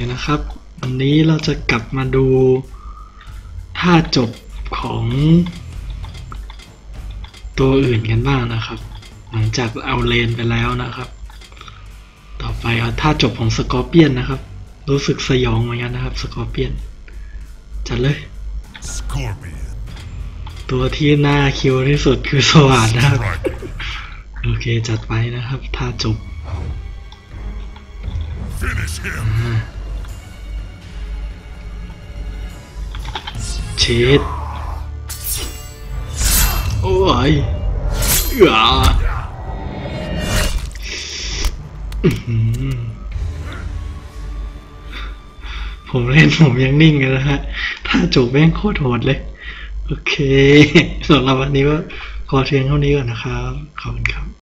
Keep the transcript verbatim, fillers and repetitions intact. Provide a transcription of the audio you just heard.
นะครับวันนี้เราจะกลับมาดูท่าจบของตัวอื่นกันบ้างนะครับหลังจากเอาเลนไปแล้วนะครับต่อไปเอาท่าจบของสกอร์เปียนนะครับรู้สึกสยองเหมือนกันนะครับสกอร์เปียนจัดเลยตัวที่น่าคิวที่สุดคือสว่านนะครับโอเคจัดไปนะครับท่าจบเชดโอ้ยอ่าผมเล่นผมยังนิ่งเลยนะฮะถ้าจบแม่งโคตรโหดเลยโอเคสำหรับวันนี้ก็ขอเพียงเท่านี้ก่อนนะครับขอบคุณครับ